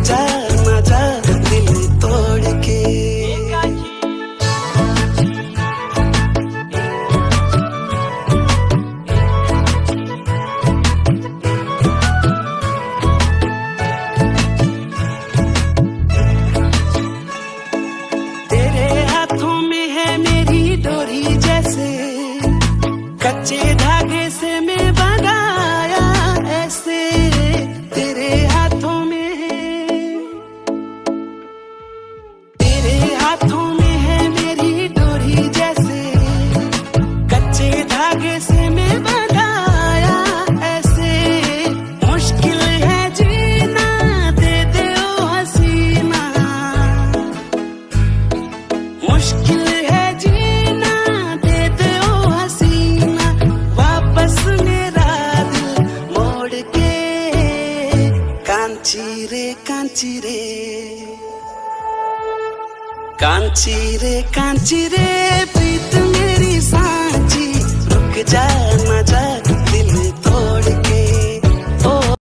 जा ना जा दिल तोड़ के। तेरे हाथों में है मेरी डोरी जैसे, कच्चे धागे से मैं बनाया ऐसे। तेरे हाथों में है, तेरे हाथों में है मेरी डोरी जैसे, कच्चे धागे से मैं बनाया ऐसे। मुश्किल है जीना दे दे ओ हसीना, मुश्किल है जीना दे दे ओ हसीना। वापस मेरा दिल मोड़ के। कांची रे कांची रे, कांची रे कांची रे।